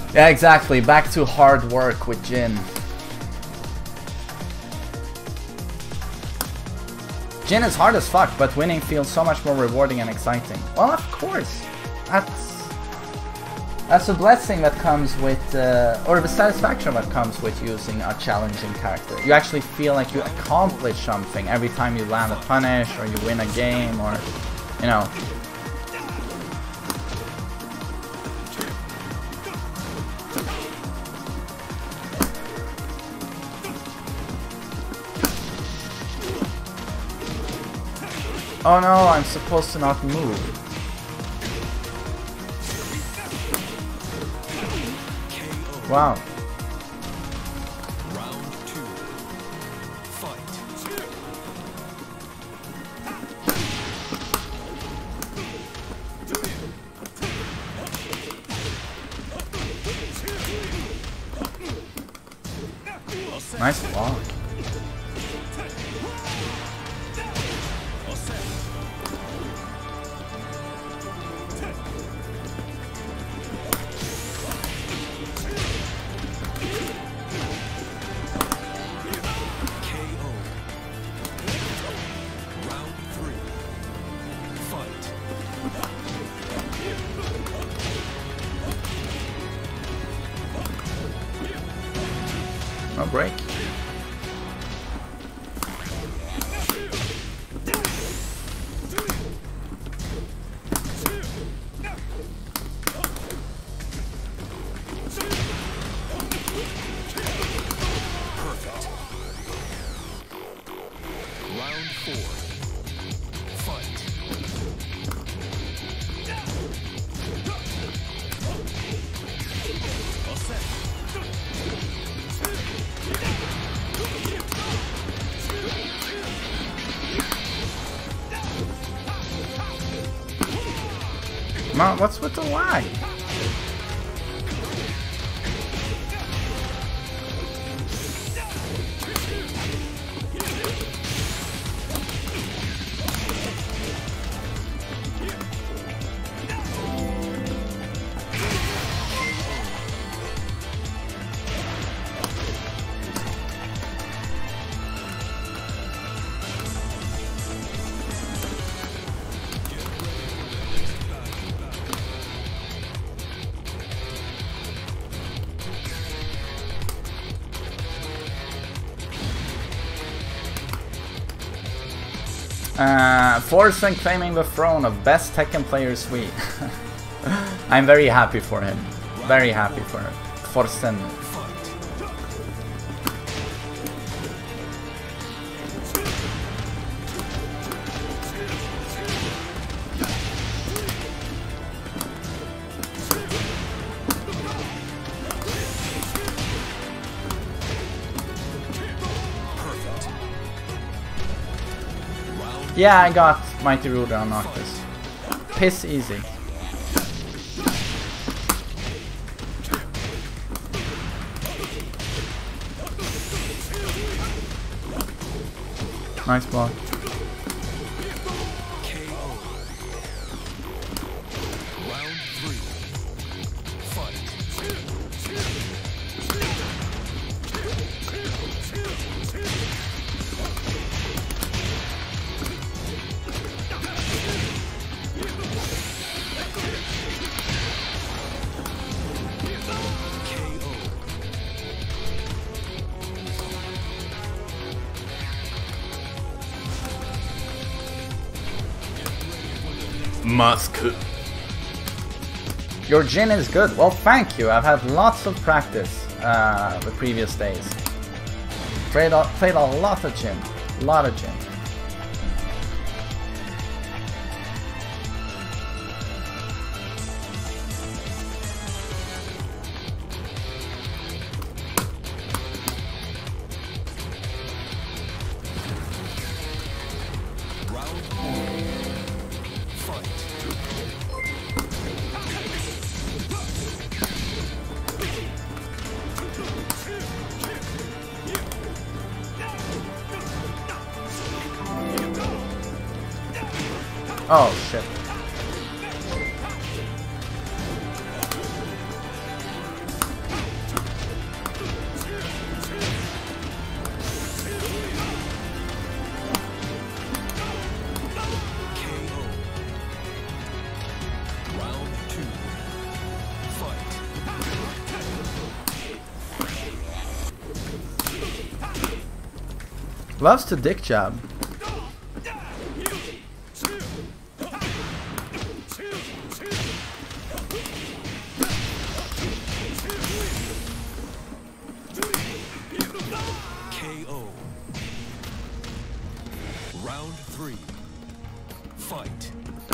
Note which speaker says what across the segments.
Speaker 1: Yeah, exactly. Back to hard work with Jin. Jin is hard as fuck, but winning feels so much more rewarding and exciting. Well, of course. That's a blessing that comes with, or the satisfaction that comes with using a challenging character. You actually feel like you accomplish something every time you land a punish, or you win a game, or, you know. Oh no, I'm supposed to not move. Wow.
Speaker 2: Round 2. Fight.
Speaker 1: Nice block. No break.
Speaker 2: Perfect. Round 4. Fight. All set.
Speaker 1: Man, what's with the lag? Forsen claiming the throne of best Tekken player Swede. I'm very happy for him. Very happy for him. Forsen. Yeah, I got Mighty Ruler on Noctis. Piss easy. Nice block.
Speaker 2: Round 3. Fight.
Speaker 1: Musk. Your Jin is good. Well, thank you. I've had lots of practice the previous days. Played a lot of Jin. A lot of Jin. Oh shit. Loves to dick jab.
Speaker 2: KO. Round 3. Fight.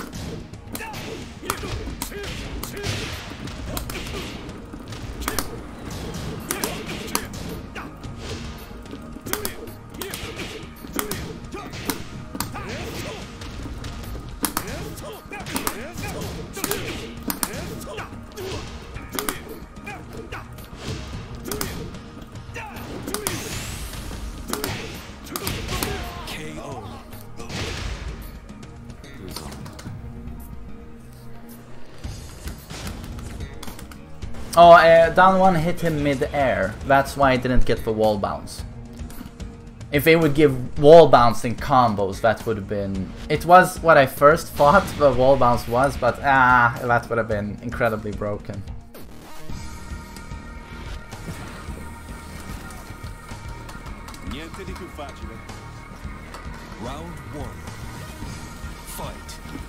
Speaker 1: Oh, down one hit him mid-air. That's why I didn't get the wall bounce. If they would give wall bouncing combos, that would have been... It was what I first thought the wall bounce was, but that would have been incredibly broken.
Speaker 2: Niente di più facile. Round 1. Fight.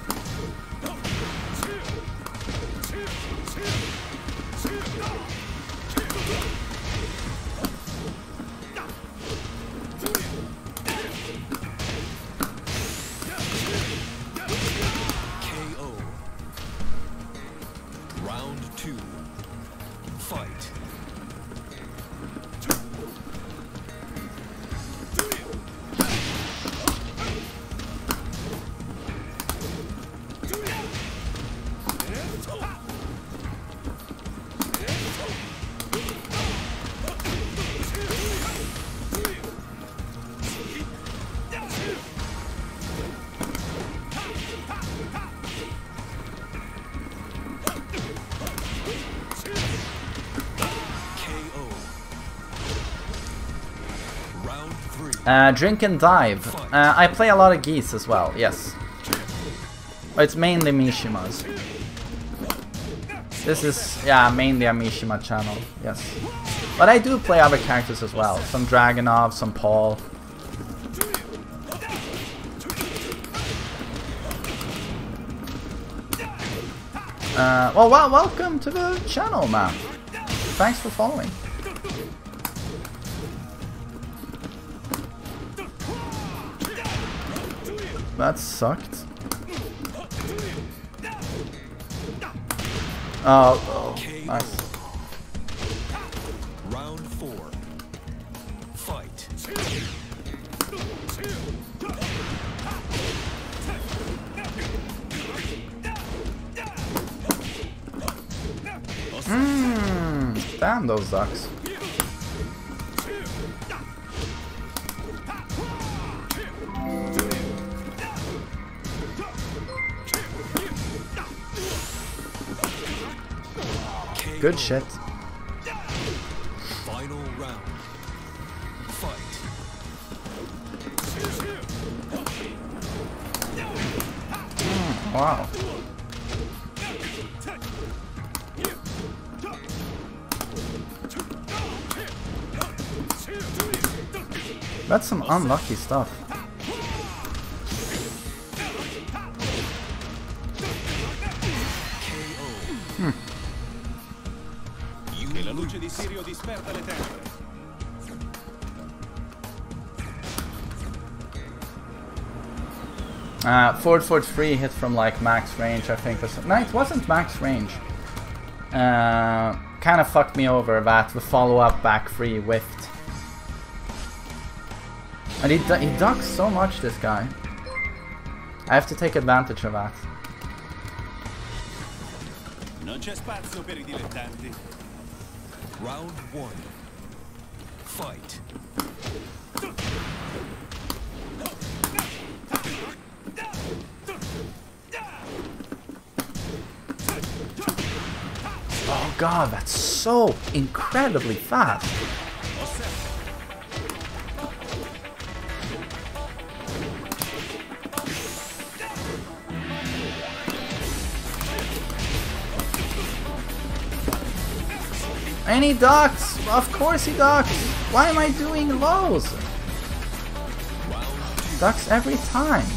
Speaker 2: KO. Round 2. Fight.
Speaker 1: Drink and dive. I play a lot of geese as well, yes. It's mainly Mishimas. This is, yeah, mainly a Mishima channel, yes. But I do play other characters as well. Some Dragunov, some Paul. Well, welcome to the channel, man. Thanks for following. That sucked. Oh, nice.
Speaker 2: Round 4. Fight.
Speaker 1: Damn those ducks. Good shit.
Speaker 2: Final round. Fight.
Speaker 1: Wow. That's some unlucky stuff.
Speaker 2: La luce di Sirio disperda le tenebre.
Speaker 1: Forward 3 hit from like max range, I think. No, it wasn't max range. Kind of fucked me over that. The follow-up back 3 whiffed. And he ducks so much, this guy. I have to take advantage of that.
Speaker 2: Non c'è spazio per I dilettanti. Round 1. Fight.
Speaker 1: Oh god, that's so incredibly fast. And he ducks! Of course he ducks! Why am I doing lows? Ducks every time.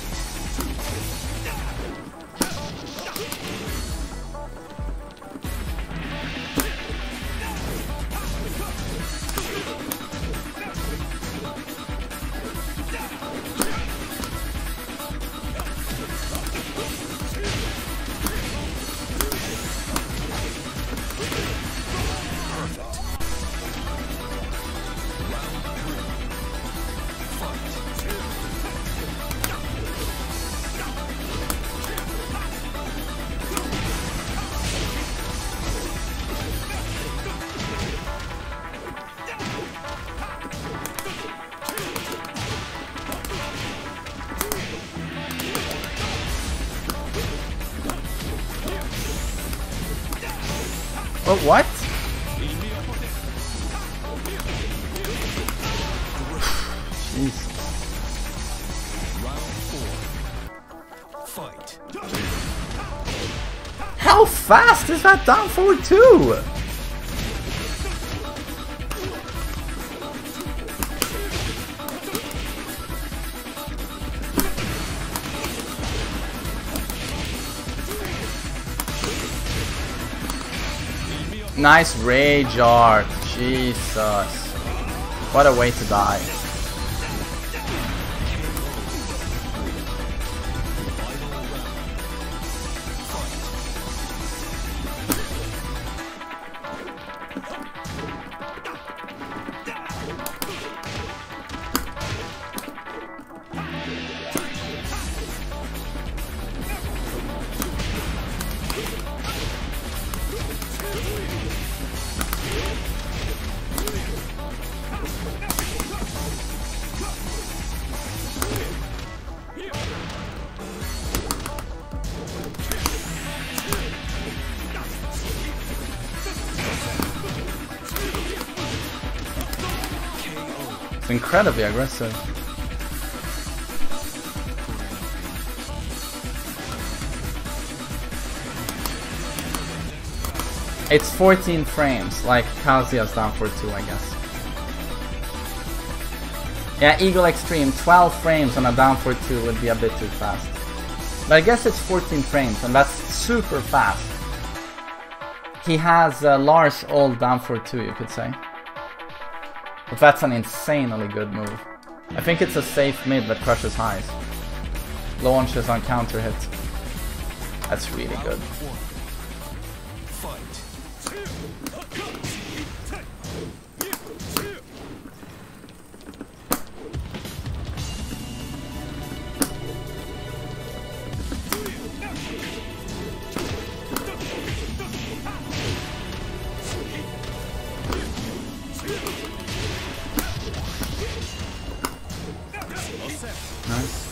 Speaker 1: Oh, what? Jesus.
Speaker 2: Fight.
Speaker 1: How fast is that down forward 2? Nice rage art. Jesus. What a way to die. It's incredibly aggressive. It's 14 frames, like Kazuya's down for 2, I guess. Yeah, Eagle Extreme, 12 frames on a down for 2 would be a bit too fast. But I guess it's 14 frames, and that's super fast. He has Lars old down for 2, you could say. But that's an insanely good move. I think it's a safe mid that crushes highs. Launches on counter hit. That's really good. Nice.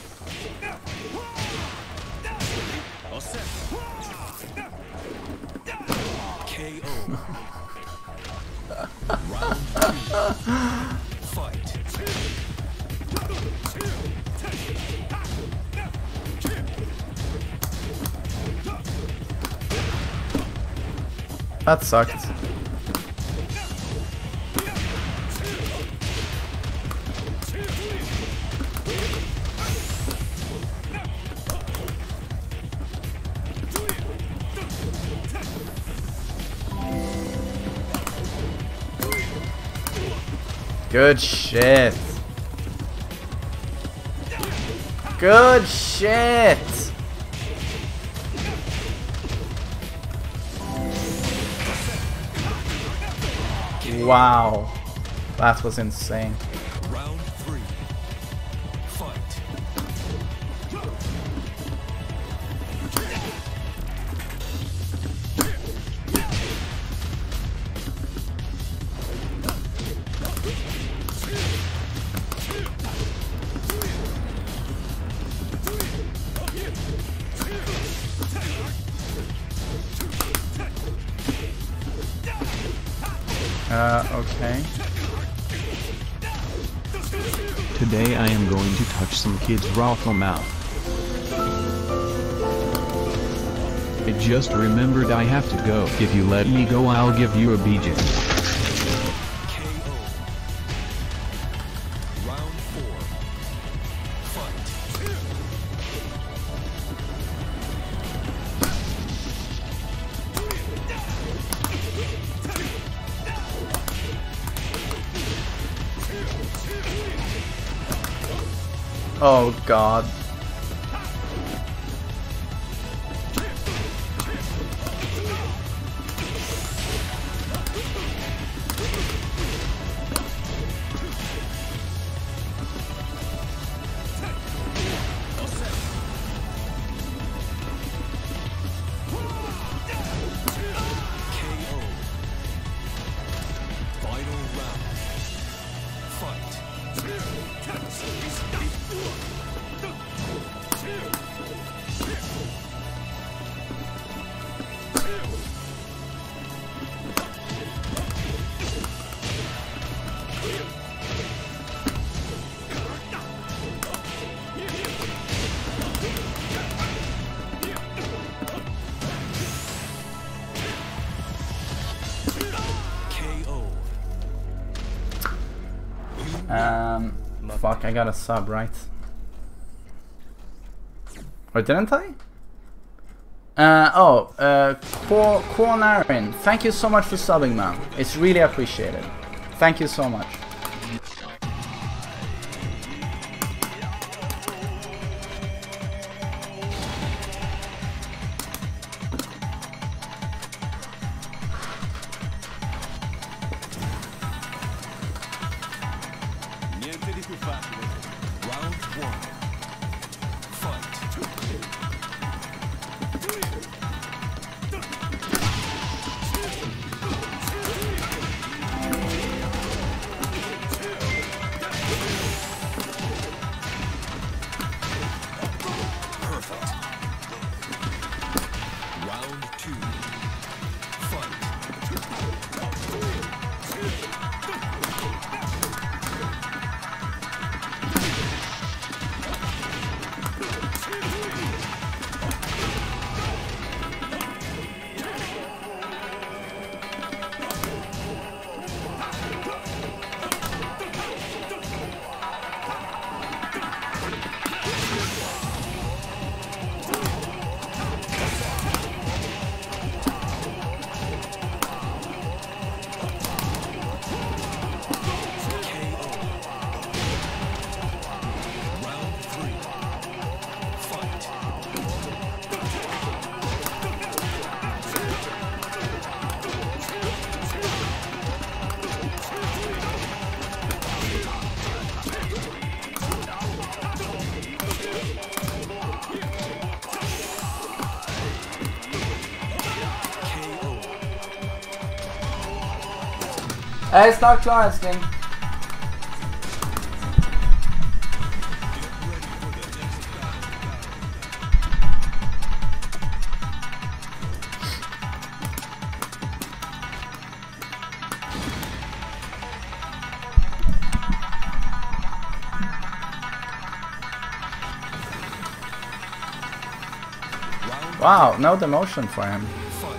Speaker 1: That sucked. Good shit. Good shit. Wow. That was insane.
Speaker 2: Round 3. Fight.
Speaker 1: Okay.
Speaker 3: Today I am going to touch some kid's raffle mouth. I just remembered I have to go. If you let me go, I'll give you a BJ.
Speaker 2: KO. Round 4.
Speaker 1: Oh god. Fuck, I got a sub, right? Or didn't I? Quonarin, thank you so much for subbing, man. It's really appreciated. Thank you so much. It's not klar älskling. Wow, no demotion for him.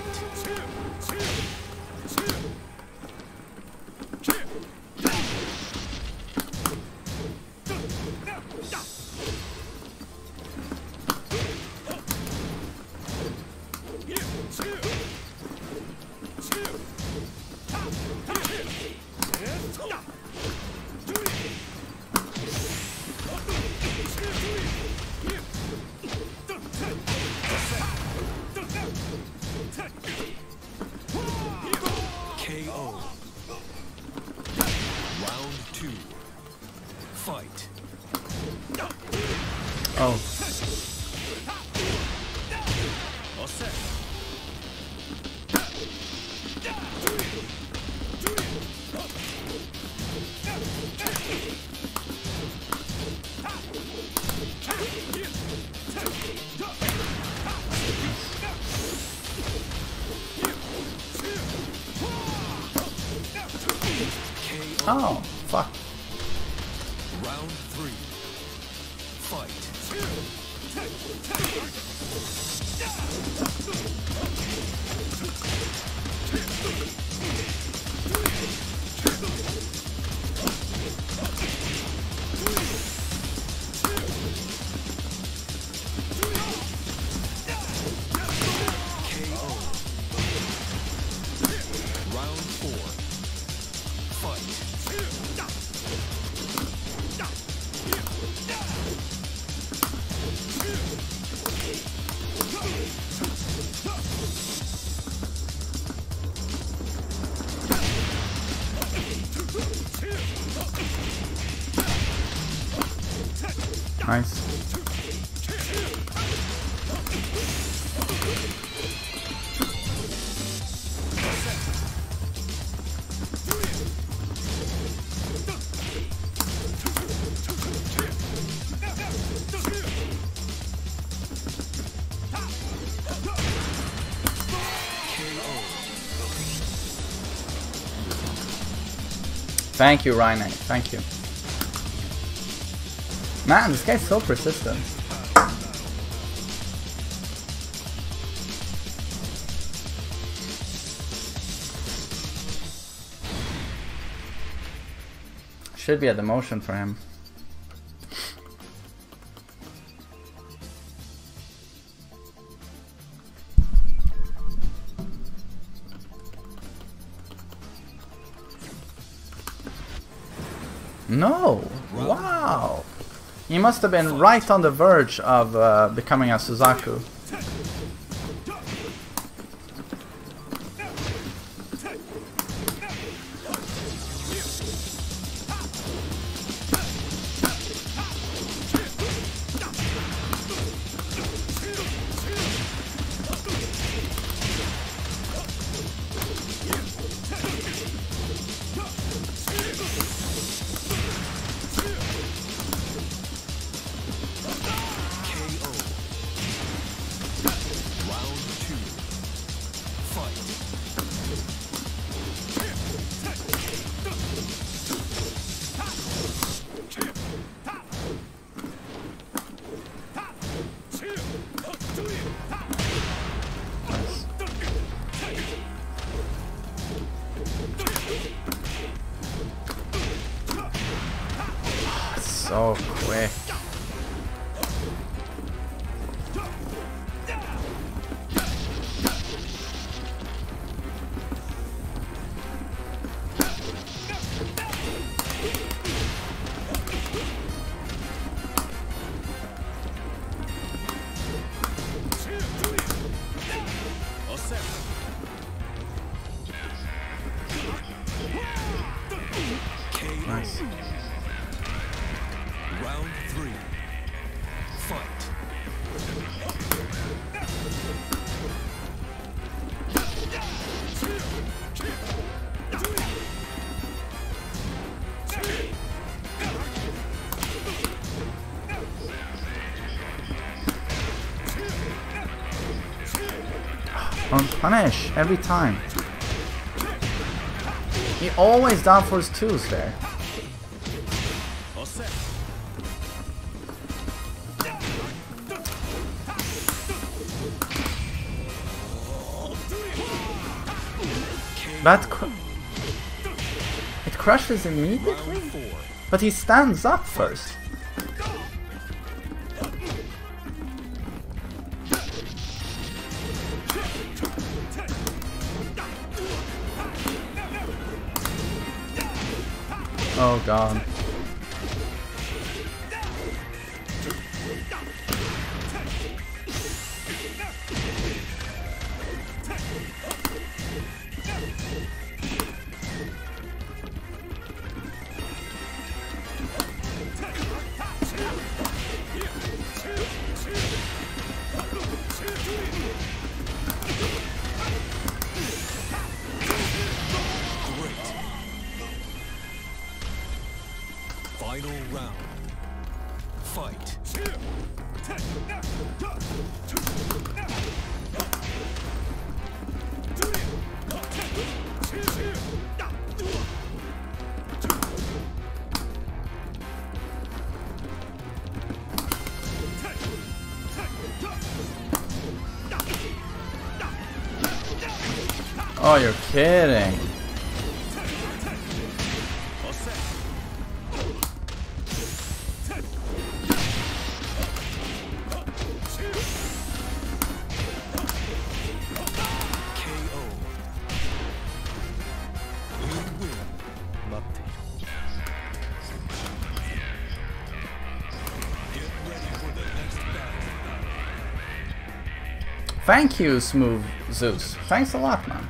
Speaker 1: Oh, fuck.
Speaker 2: Round 3. Fight.
Speaker 1: Nice. Thank you, Ryan. Thank you. Man, this guy's so persistent. Should be a demotion for him. No! Wow! He must have been right on the verge of becoming a Suzaku. So quick. Nice.
Speaker 2: Round 3. Fight.
Speaker 1: Don't punish every time. He always down for his twos there. It crushes immediately? But he stands up first. Oh god.
Speaker 2: Final round. Fight.
Speaker 1: Oh, you're kidding. Thank you, Smooth Zeus. Thanks a lot, man.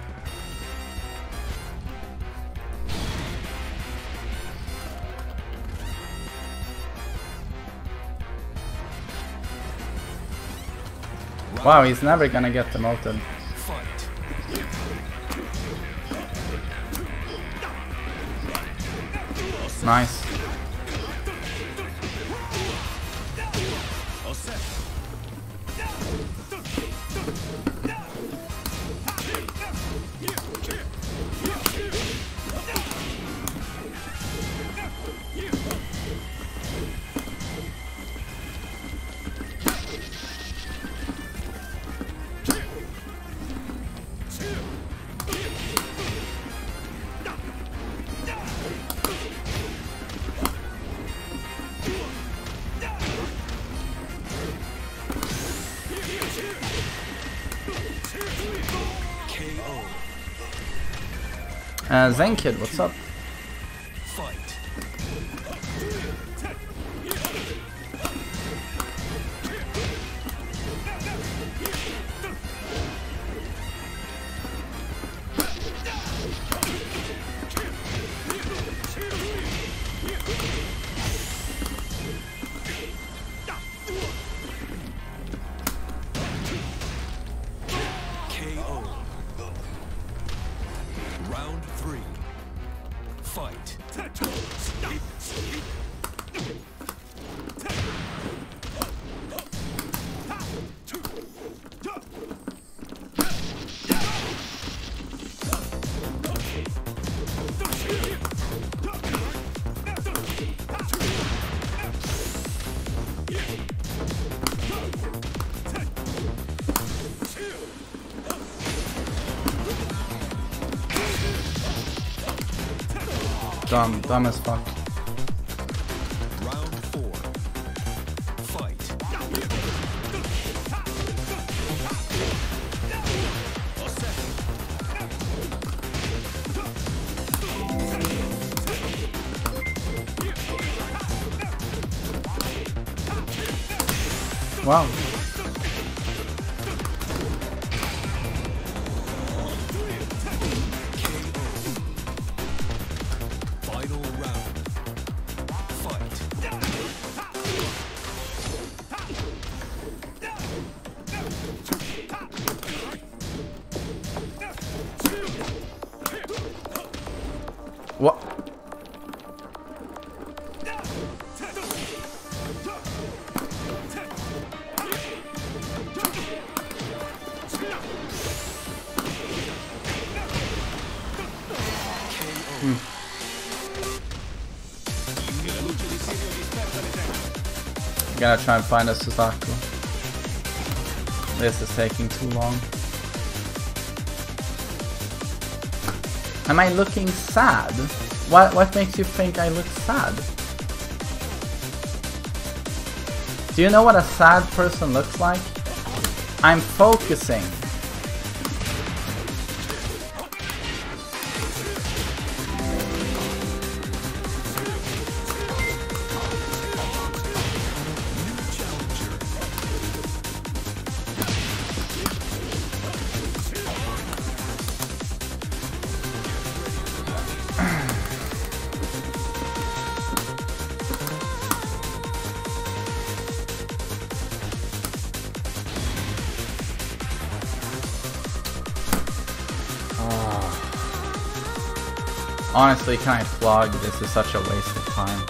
Speaker 1: Wow, he's never gonna get demoted. Nice. Zenkid, what's up?
Speaker 2: Round 3. Fight.
Speaker 1: Dumb as fuck.
Speaker 2: Round 4. Fight.
Speaker 1: Wow.
Speaker 2: Final round. Fight.
Speaker 1: What? Gotta try and find a Suzaku. This is taking too long. Am I looking sad? What makes you think I look sad? Do you know what a sad person looks like? I'm focusing. Honestly, can I flog? This is such a waste of time.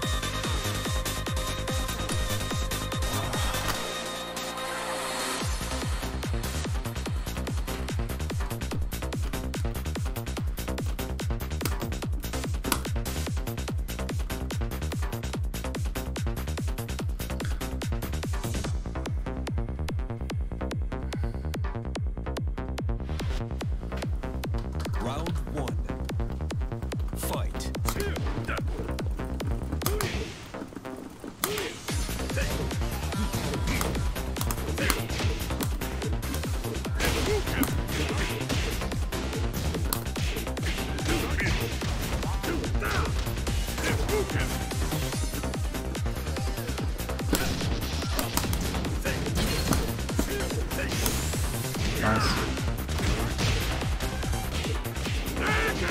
Speaker 2: Round 1. Fight.
Speaker 1: Nice.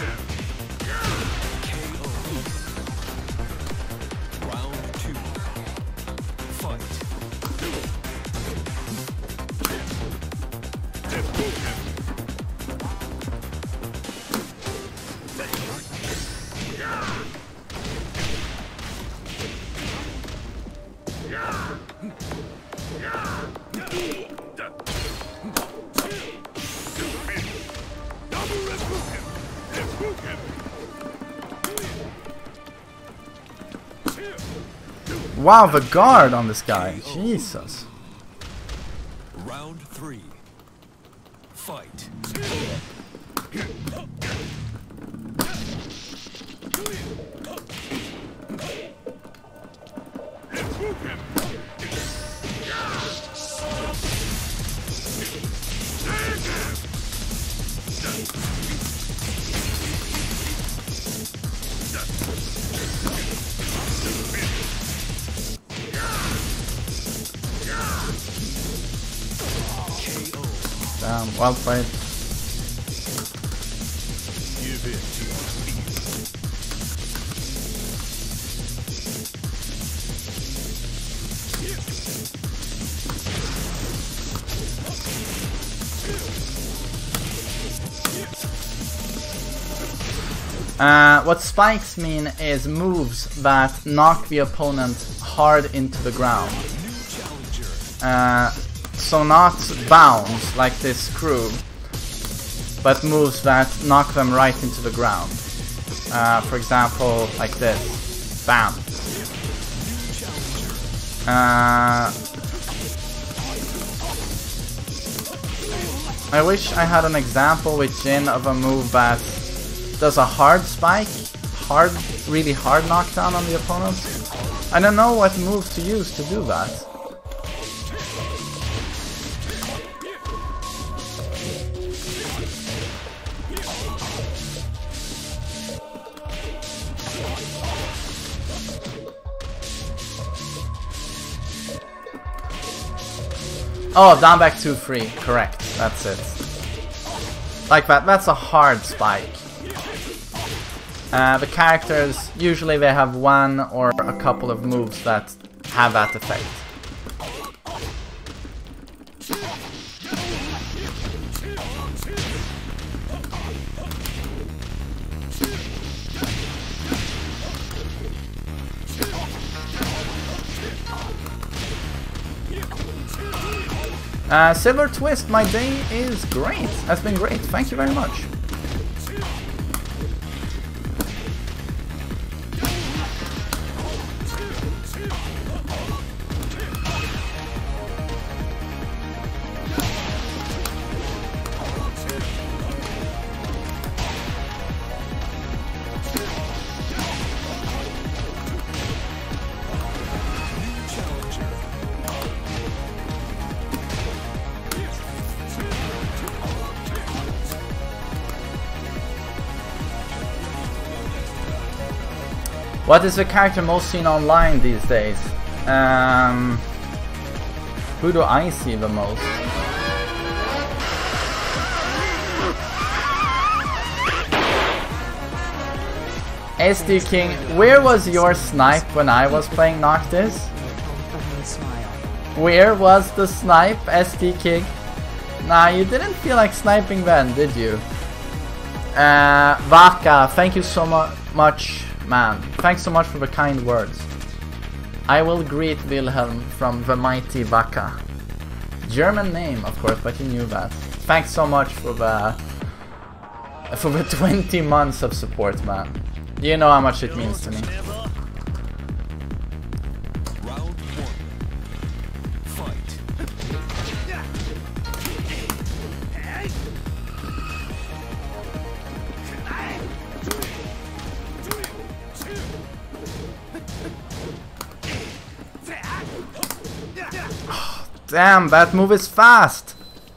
Speaker 1: Wow, the guard on this guy. Jesus.
Speaker 2: Round 3. Fight.
Speaker 1: Damn, well played.
Speaker 2: Give it to
Speaker 1: What spikes mean is moves that knock the opponent hard into the ground. So not bounce like this screw, but moves that knock them right into the ground. For example, like this. Bam. I wish I had an example with Jin of a move that does a hard spike, really hard knockdown on the opponent. I don't know what move to use to do that. Oh, down back 2-3, correct, that's it. Like that, that's a hard spike. The characters, usually they have one or a couple of moves that have that effect. Silver Twist, my day is great. Has been great. Thank you very much. What is the character most seen online these days? Who do I see the most? SD King, where was your snipe when I was playing Noctis? Where was the snipe, SD King? Nah, you didn't feel like sniping then, did you? Vaka, thank you so much, man. Thanks so much for the kind words. I will greet Wilhelm from the mighty Vaka. German name, of course, but you knew that. Thanks so much for the 20 months of support, man. You know how much it means to me.
Speaker 2: Round 1. Fight.
Speaker 1: Damn, that move is fast!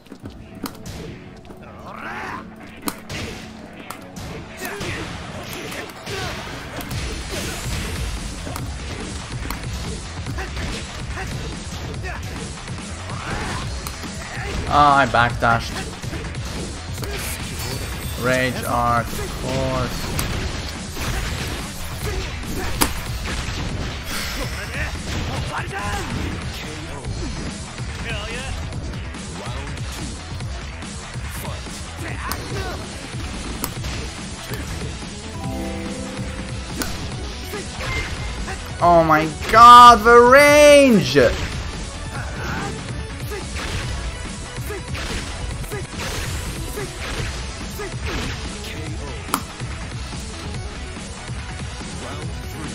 Speaker 1: Ah, I backdashed. Rage Art, of course. Oh my god, the range!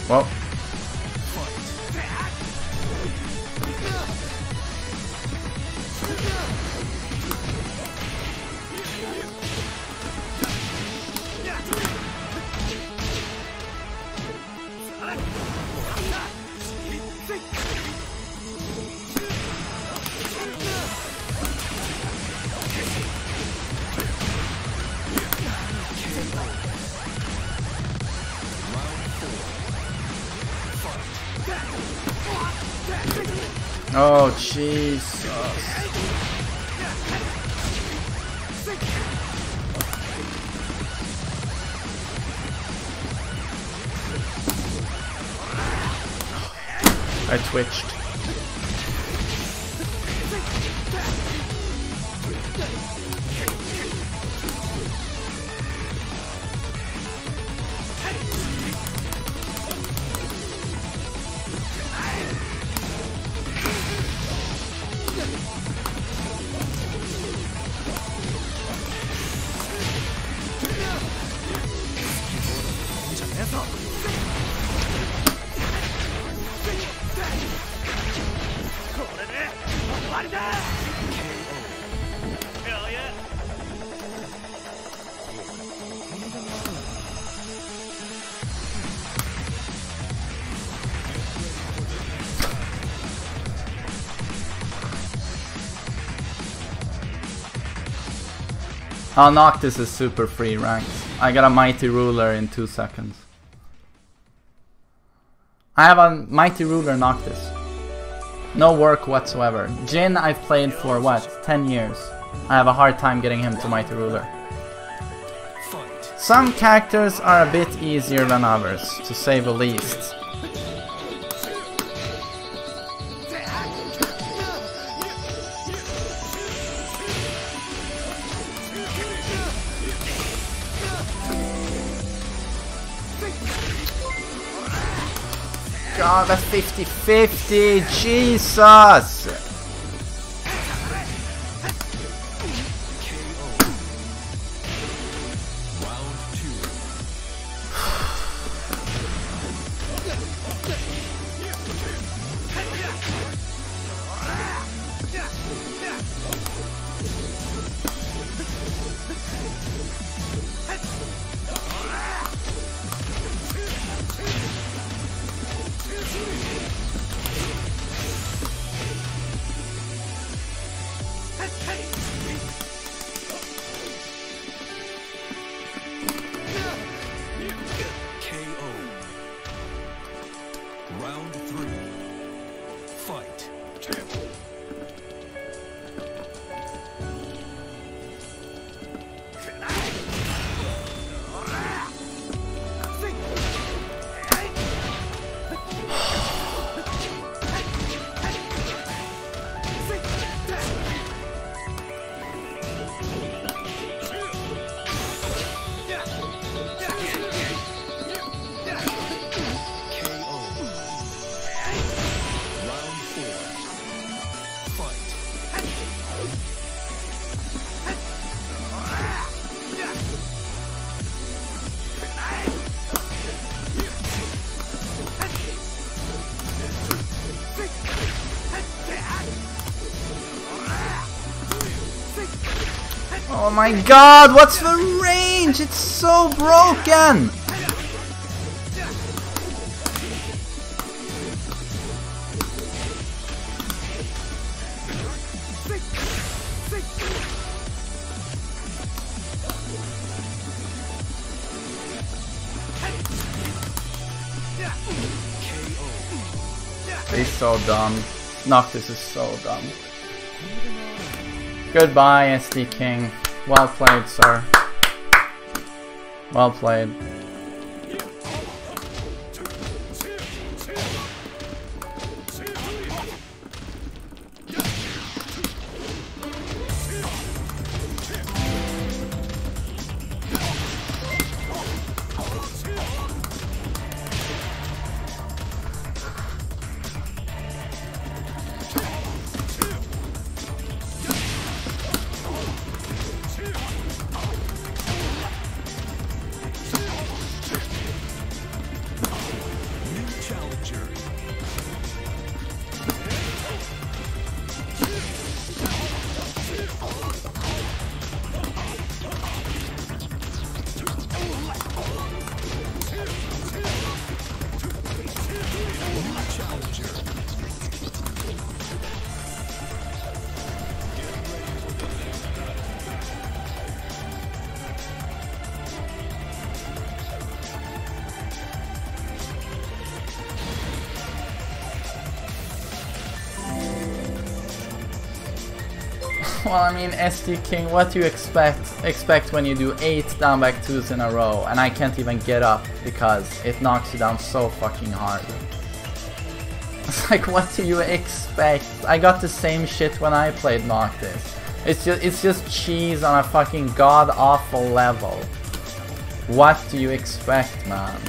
Speaker 1: Well. Oh, Jesus. I twitched. Oh, Noctis is super free ranked. I got a Mighty Ruler in 2 seconds. I have a Mighty Ruler Noctis. No work whatsoever. Jin I've played for what? 10 years. I have a hard time getting him to Mighty Ruler. Some characters are a bit easier than others, to say the least. God, that's 50-50, Jesus! Oh my god, what's the range? It's so broken! He's so dumb. Noctis is so dumb. Goodbye, SD King. Well played, sir. Well played. Well, I mean, SD King, what do you expect when you do 8 down back 2s in a row and I can't even get up because it knocks you down so fucking hard? It's like, what do you expect? I got the same shit when I played Noctis. It's just cheese on a fucking god-awful level. What do you expect, man?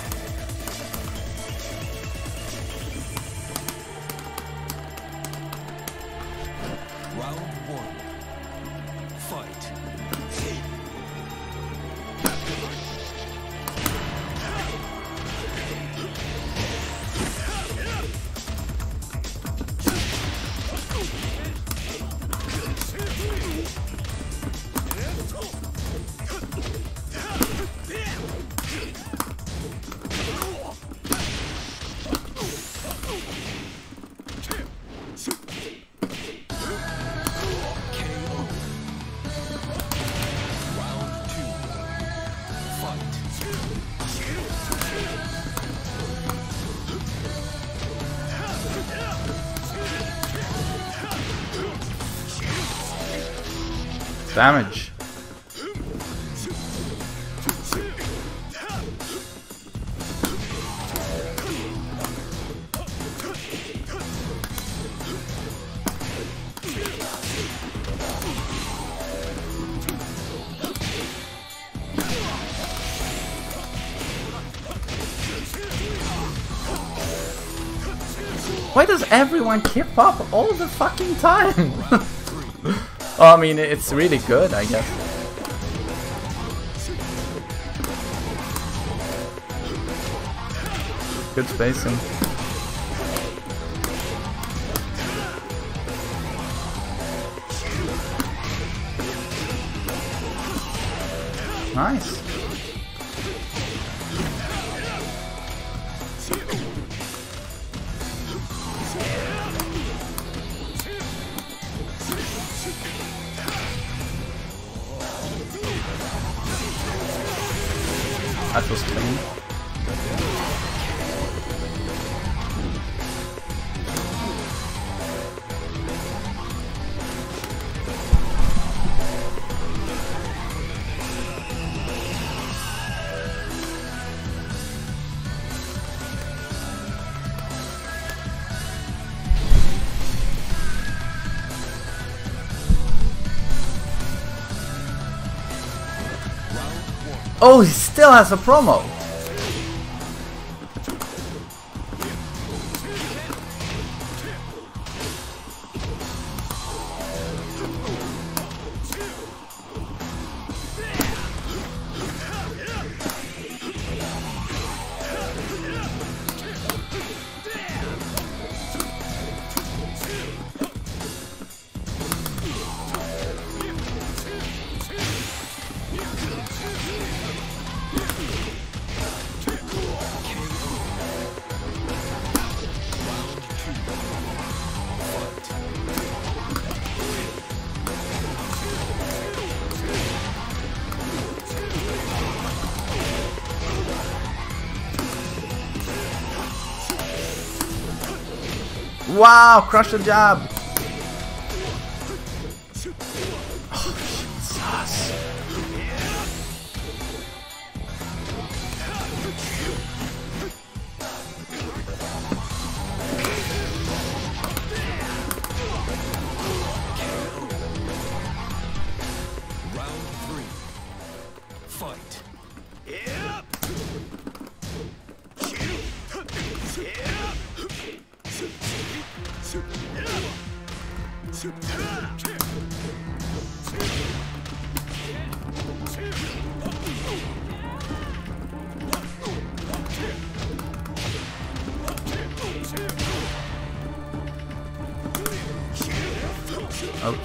Speaker 1: Damage. Why does everyone keep up all the fucking time? Oh, I mean, it's really good, I guess. Good spacing. Nice. That was clean. Oh, he still has a promo. Wow, crush the jab. Oh, Jesus.
Speaker 2: Round 3. Fight.
Speaker 1: Oops.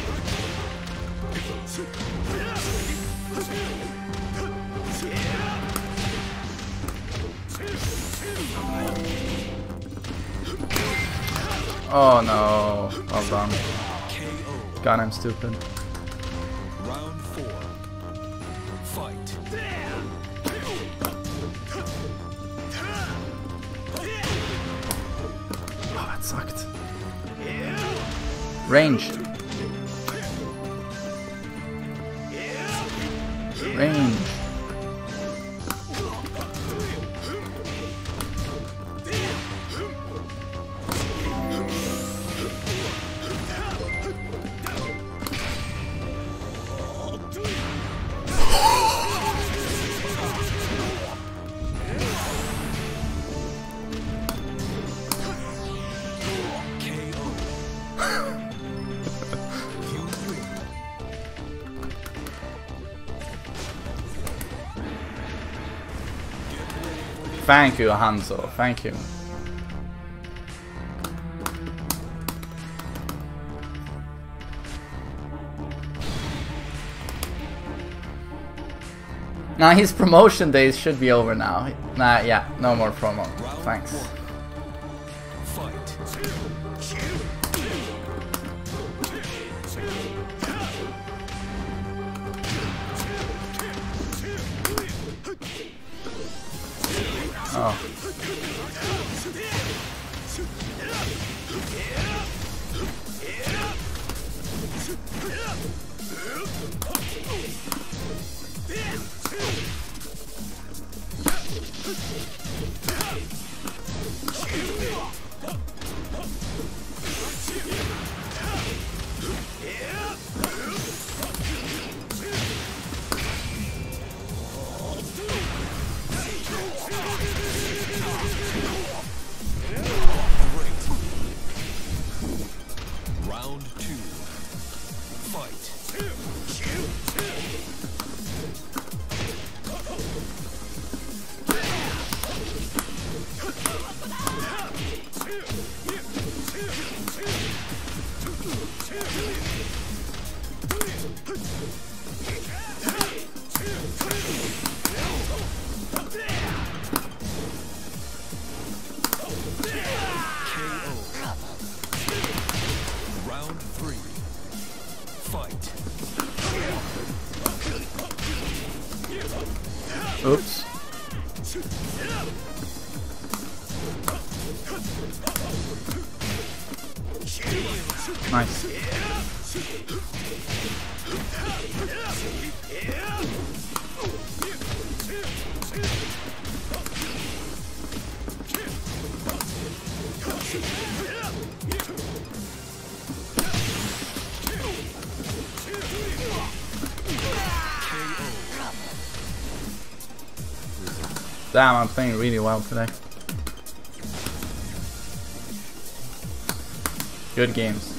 Speaker 1: Oh no. Well done. God, I'm stupid.
Speaker 2: Round 4. Fight.
Speaker 1: Oh, that sucked. Ranged. Thank you, Hanzo. Thank you. Now his promotion days should be over now. Nah, yeah, no more promo. Thanks. Oh. Oops. Nice. Damn, I'm playing really well today. Good games.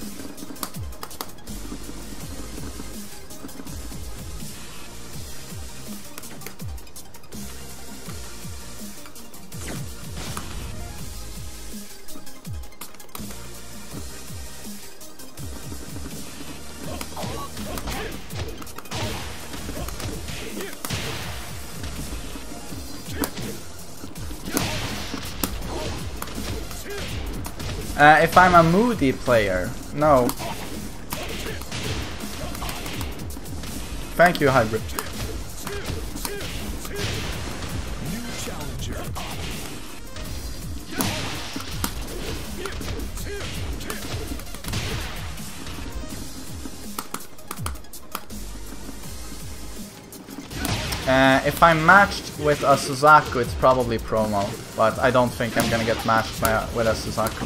Speaker 1: If I'm a moody player, no. Thank you, Hybrid. If I'm matched with a Suzaku, it's probably promo, but I don't think I'm gonna get matched with a Suzaku.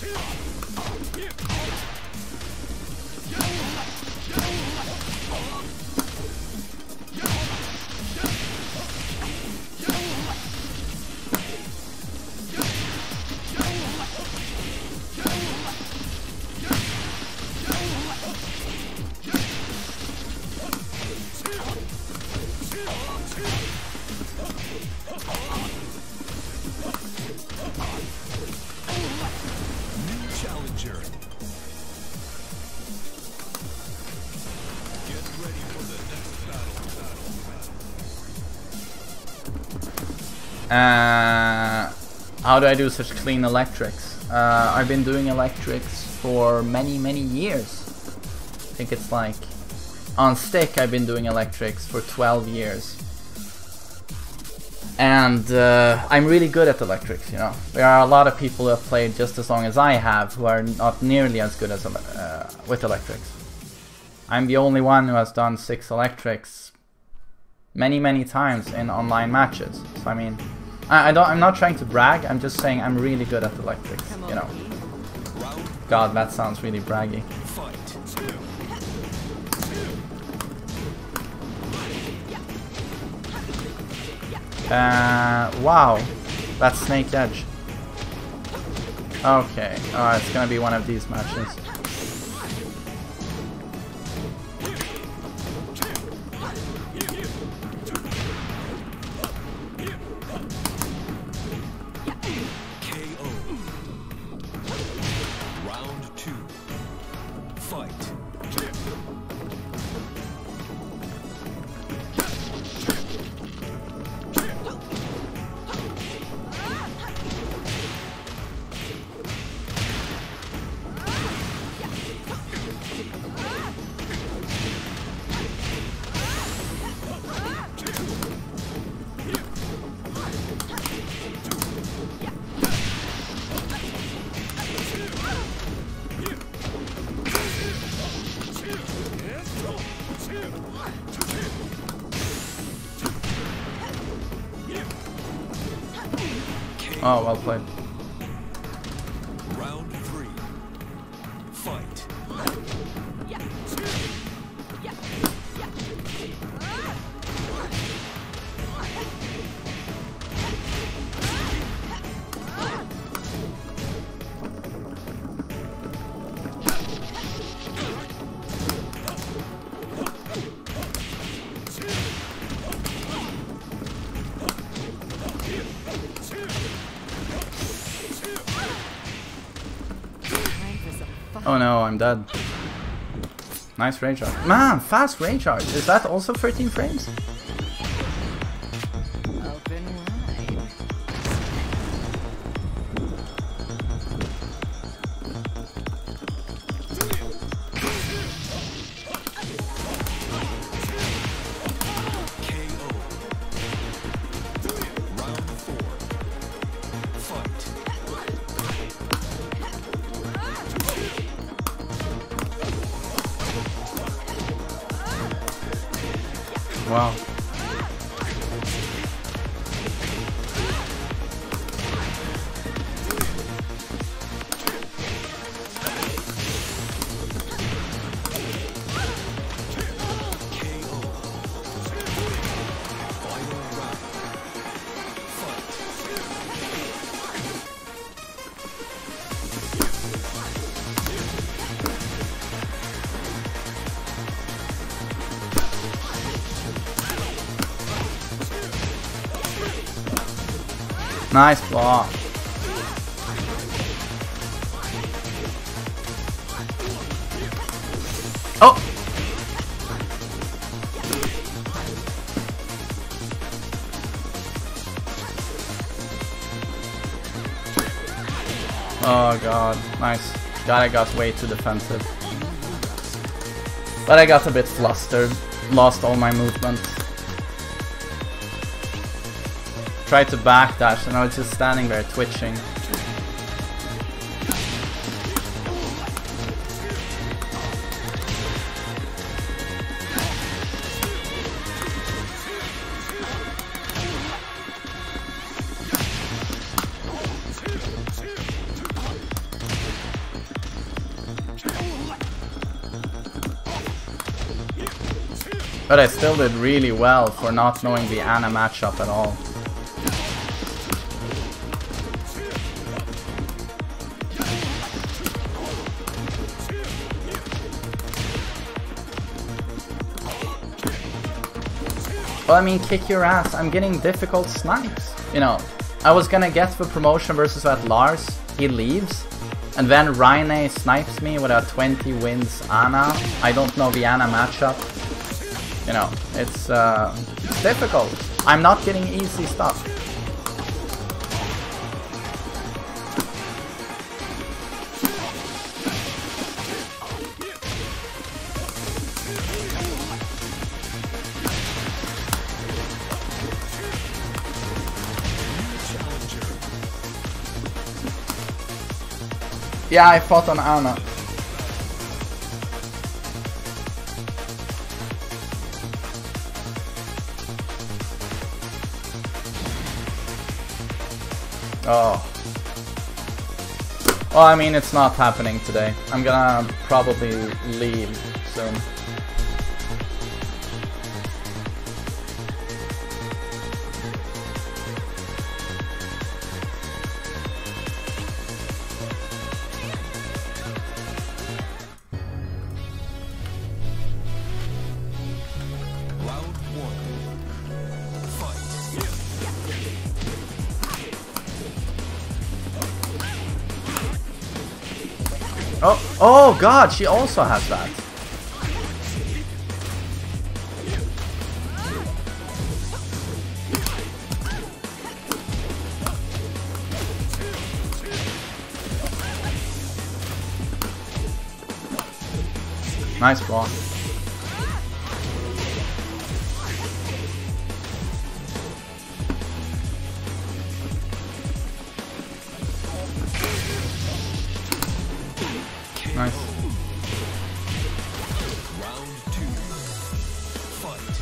Speaker 1: How do I do such clean electrics? I've been doing electrics for many years. I think it's like on stick I've been doing electrics for 12 years. And I'm really good at electrics, you know. There are a lot of people who have played just as long as I have who are not nearly as good as with electrics. I'm the only one who has done 6 electrics many times in online matches. So I mean, I'm not trying to brag, I'm just saying I'm really good at electrics, you know. God, that sounds really braggy. Wow, that's Snake Edge. Okay, it's gonna be one of these matches. Oh, well played.
Speaker 2: Round 3. Fight.
Speaker 1: Oh no, I'm dead. Nice rage art. Man, fast rage art. Is that also 13 frames?
Speaker 4: Open wide.
Speaker 2: Round 4. Fight.
Speaker 1: Wow. Nice block. Oh! Oh god, nice. God, I got way too defensive. But I got a bit flustered, lost all my movement. Tried to backdash and I was just standing there twitching. But I still did really well for not knowing the Ana matchup at all. Well, I mean, kick your ass. I'm getting difficult snipes. You know, I was gonna get the promotion versus that Lars. He leaves. And then Rhine snipes me with a 20 wins Ana. I don't know the Ana matchup. You know, it's difficult. I'm not getting easy stuff. Yeah, I fought on Ana. Oh. Well, I mean, it's not happening today. I'm gonna probably leave soon.
Speaker 2: Round 1. Fight.
Speaker 1: Oh god, she also has that. Nice block. Nice.
Speaker 2: Round 2. Fight.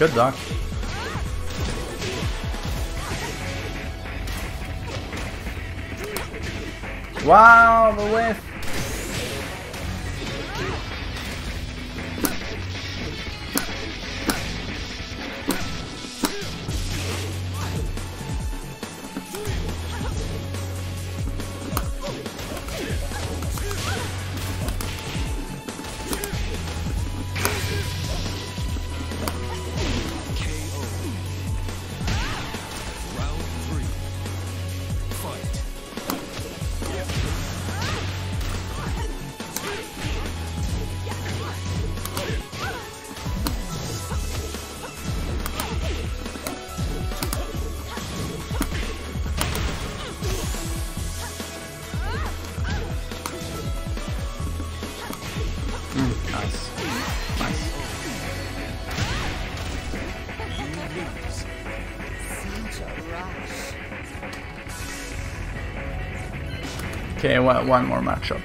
Speaker 1: Good duck. Wow, the whiff.
Speaker 2: Nice. Nice.
Speaker 1: Okay, one more matchup.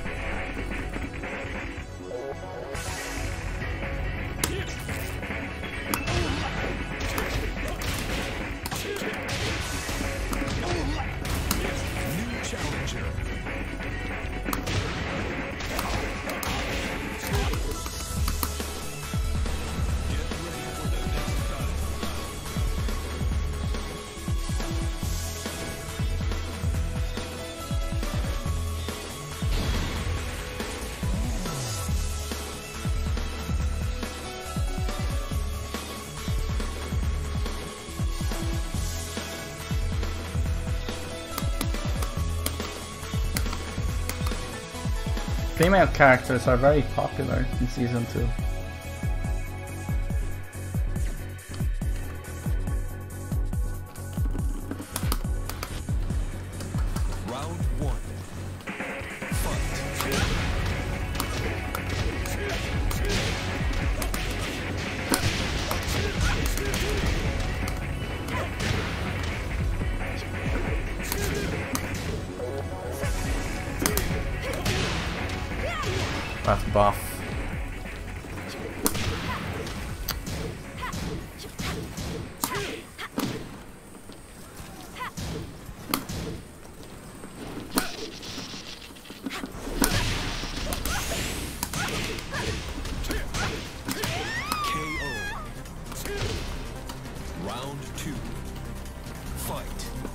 Speaker 1: Female characters are very popular in Season 2.
Speaker 2: Round 1.
Speaker 1: That's buff.
Speaker 2: Round 2. Fight.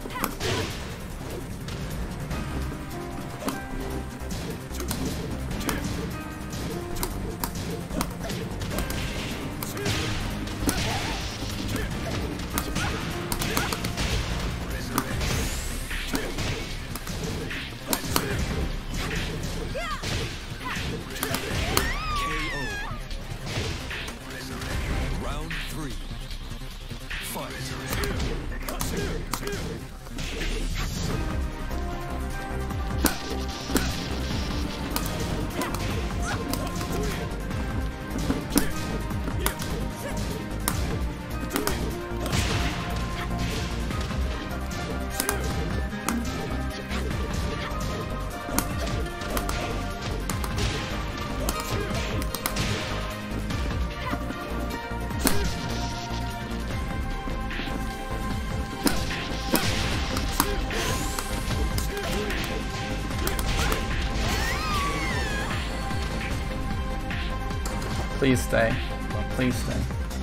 Speaker 2: Round 3. Fight.
Speaker 1: Please stay. Please stay.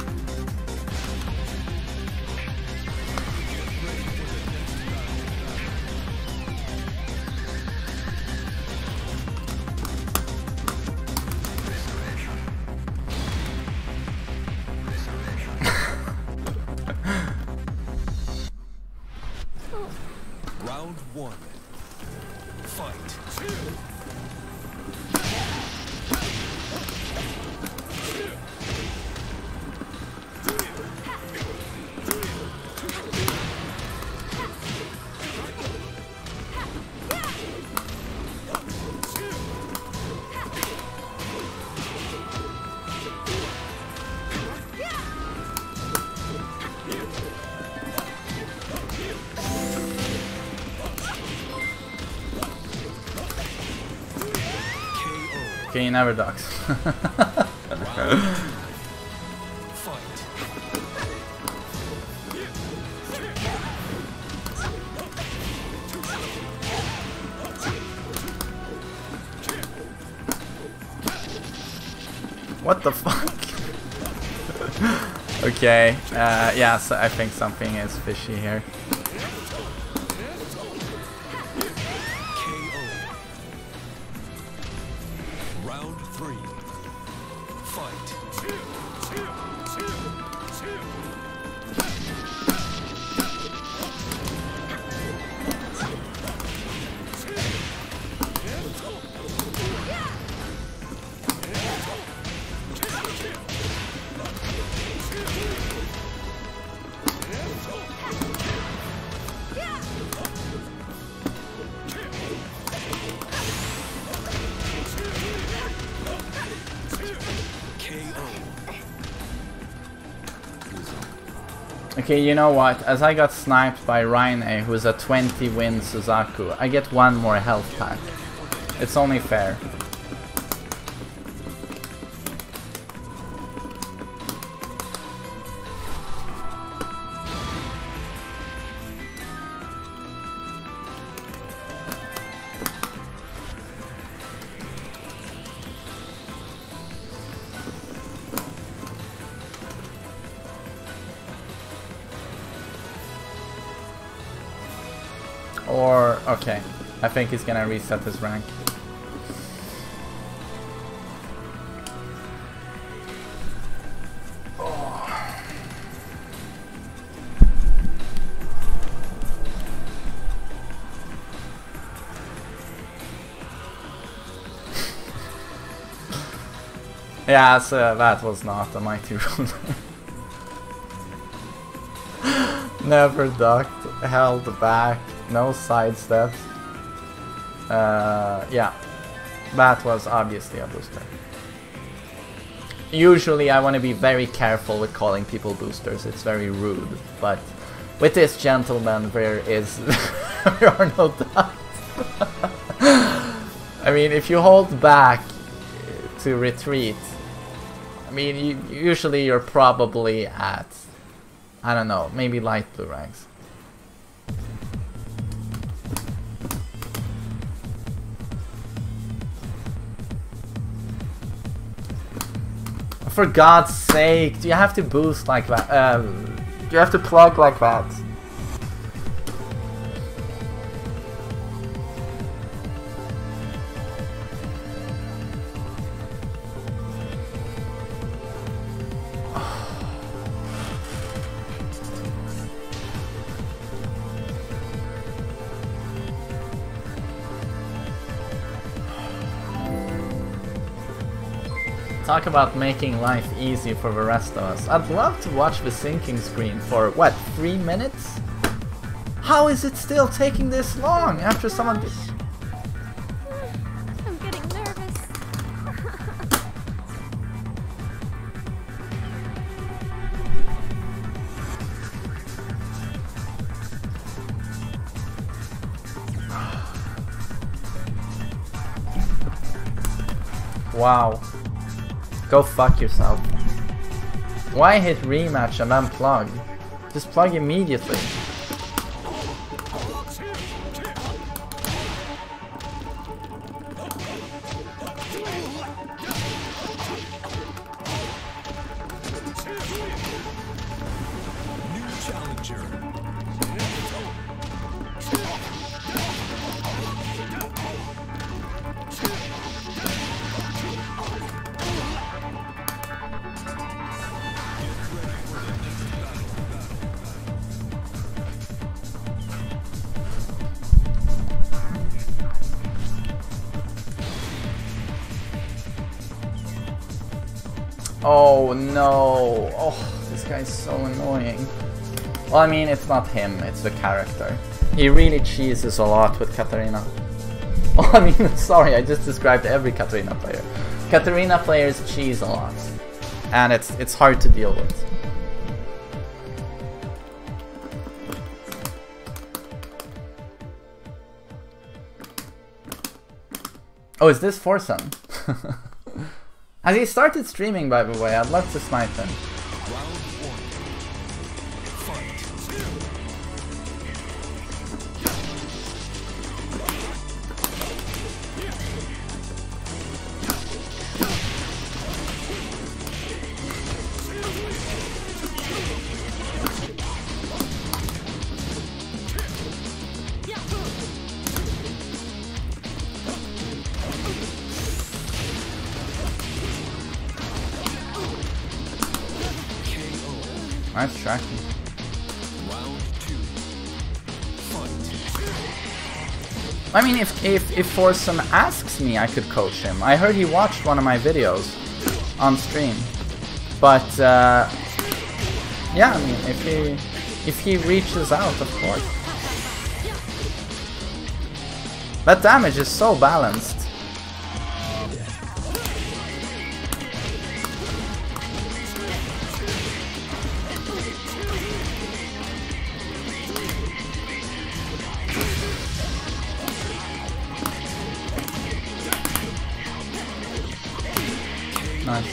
Speaker 2: Round 1. Fight.
Speaker 1: Okay, he never ducks.
Speaker 2: Round 2. Fight.
Speaker 1: What the fuck? Okay, yeah, so I think something is fishy here.
Speaker 2: Round 3. Fight.
Speaker 1: Okay, you know what? As I got sniped by Rhine, who's a 20-win Suzaku, I get one more health pack. It's only fair. Or, okay, I think he's gonna reset his rank. Oh. Yeah, so that was not a mighty ruler. Never ducked, held back. No side steps. Yeah, that was obviously a booster. Usually I want to be very careful with calling people boosters, it's very rude, but with this gentleman there is there are no doubts. I mean, if you hold back to retreat, I mean, usually you're probably at, I don't know, maybe light blue ranks. For God's sake, do you have to boost like that? Do you have to plug like that? Talk about making life easy for the rest of us. I'd love to watch the syncing screen for, what, 3 minutes? How is it still taking this long after someone...
Speaker 5: I'm getting nervous.
Speaker 1: Wow. Go fuck yourself. Why hit rematch and then plug? Just plug immediately.
Speaker 2: New challenger.
Speaker 1: Oh no. Oh, this guy's so annoying. Well, I mean, it's not him, it's the character. He really cheeses a lot with Katarina. Oh, I mean, sorry, I just described every Katarina player. Katarina players cheese a lot. And it's hard to deal with. Oh, is this Forsen? Has he started streaming, by the way? I'd love to snipe him.
Speaker 2: Round 1. Fight.
Speaker 1: Nice tracking.
Speaker 2: Round 2. Fight.
Speaker 1: I mean, if Forsum asks me, I could coach him. I heard he watched one of my videos on stream. But yeah, I mean, if he reaches out, of course. That damage is so balanced. Nice.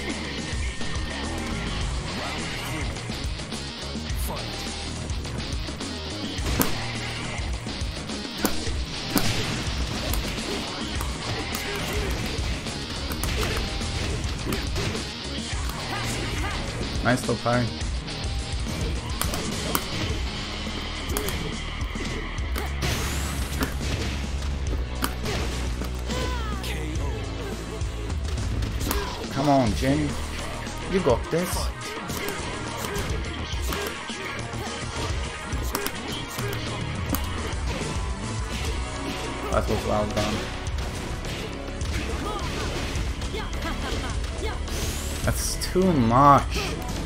Speaker 1: Nice little parry. Come on, Jin. You got this. That was well done. That's too much.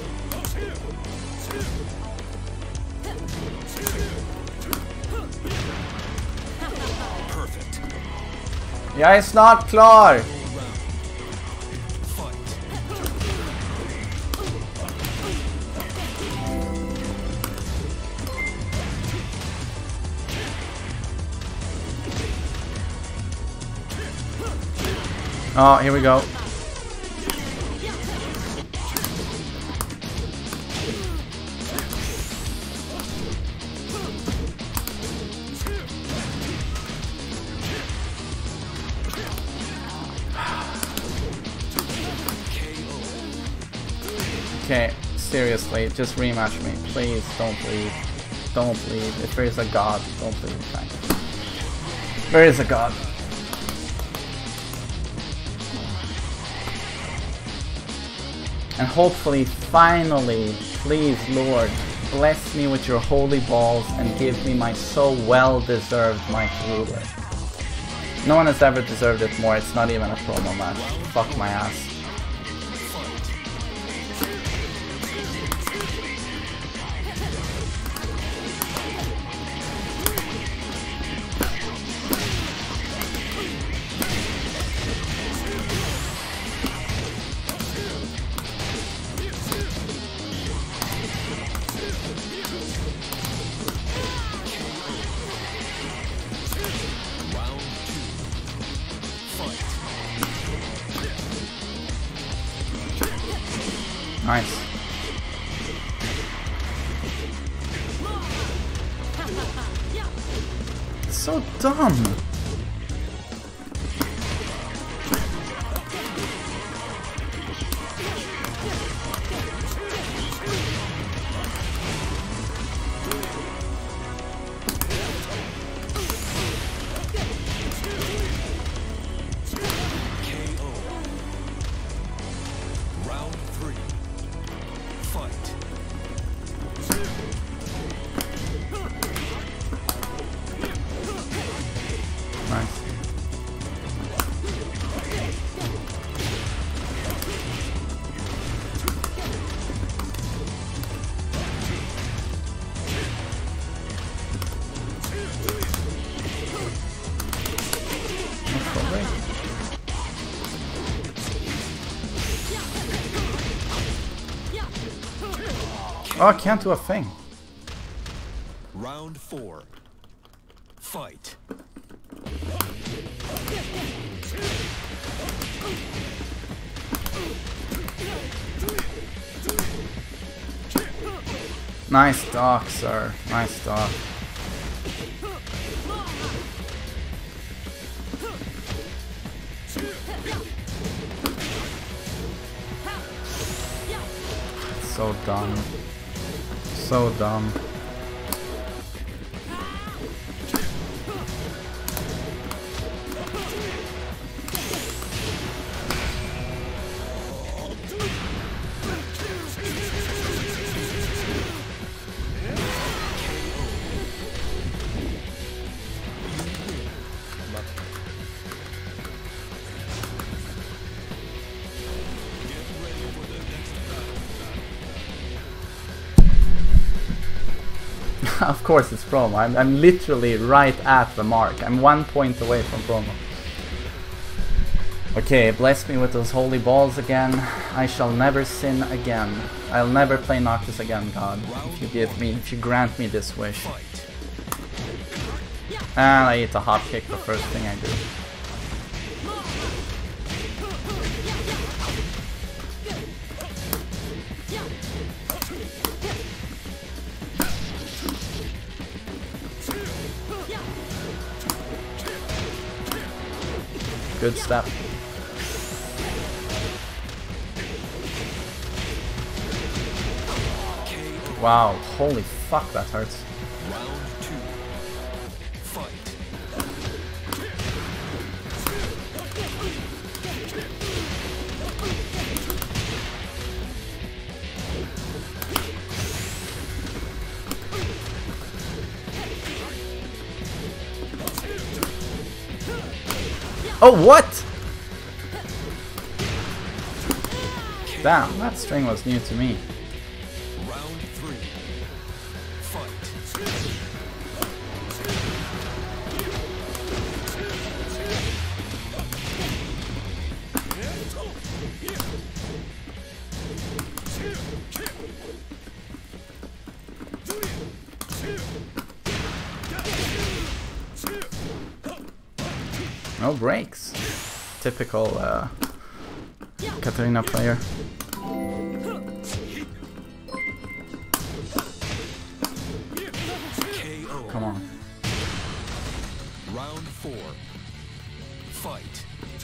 Speaker 2: Perfect.
Speaker 1: Jag är snart klar. Oh, here we go. Okay, seriously, just rematch me. Please, don't leave. Don't leave. If there is a god, don't leave. Thanks. There is a god. And hopefully, finally, please, Lord, bless me with your holy balls and give me my so well-deserved Might Ruler. No one has ever deserved it more. It's not even a promo match. Fuck my ass. Nice. So dumb. Oh, I can't do a thing.
Speaker 2: Round 4. Fight.
Speaker 1: Nice dock, sir. Nice dock. So dumb. So dumb. Of course it's promo. I'm literally right at the mark. I'm 1 point away from promo. Okay, bless me with those holy balls again. I shall never sin again. I'll never play Noctis again, God. If you grant me this wish. And I eat a hop kick the first thing I do. Good step. Wow, holy fuck, that hurts.
Speaker 2: Round 2. Fight.
Speaker 1: Oh, what? Damn, that string was new to me.
Speaker 2: Round 3. Fight.
Speaker 1: No breaks. Typical Katarina player. Come on.
Speaker 2: Round 4. Fight.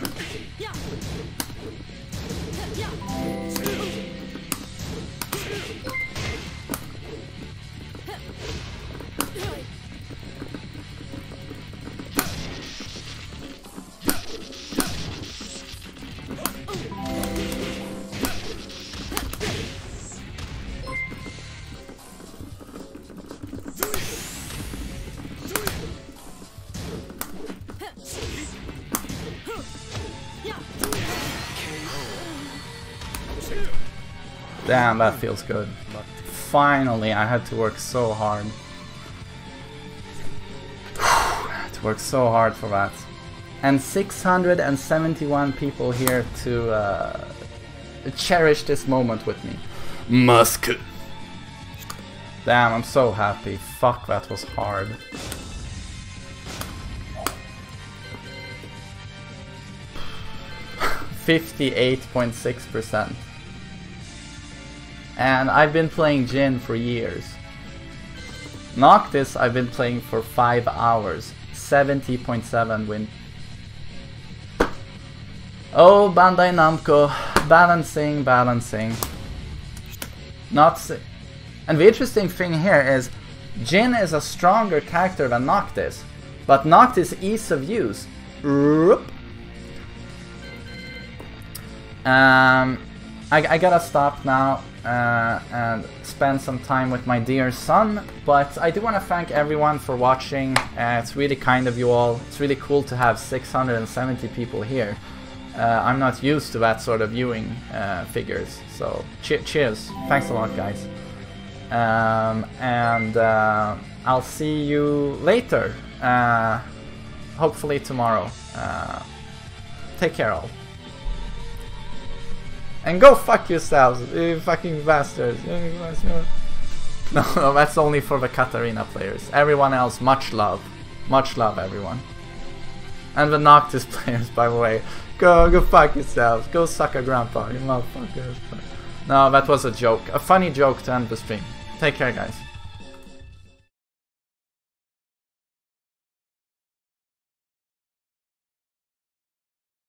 Speaker 1: Damn, that feels good. Finally, I had to work so hard. I had to work so hard for that. And 671 people here to cherish this moment with me. Musk. Damn, I'm so happy. Fuck, that was hard. %58.6%. And I've been playing Jin for years. Noctis I've been playing for 5 hours. 70.7 win. Oh, Bandai Namco. Balancing. And the interesting thing here is Jin is a stronger character than Noctis. But Noctis' ease of use. I gotta stop now and spend some time with my dear son, but I do want to thank everyone for watching. It's really kind of you all. It's really cool to have 670 people here. I'm not used to that sort of viewing figures, so cheers. Thanks a lot, guys. I'll see you later, hopefully tomorrow. Take care all. And go fuck yourselves, you fucking bastards. No, that's only for the Katarina players. Everyone else, much love. Much love, everyone. And the Noctis players, by the way. Go fuck yourselves. Go suck a grandpa, you motherfuckers. No, that was a joke. A funny joke to end the stream. Take care, guys.